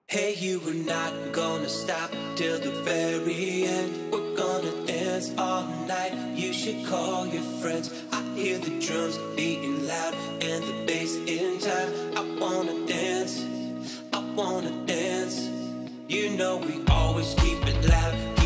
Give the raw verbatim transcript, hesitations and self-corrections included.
Hey, you were not gonna stop till the very end. We're gonna dance all night, you should call your friends. I hear the drums beating loud and the bass in time. I wanna dance, I wanna dance. You know we always keep it loud.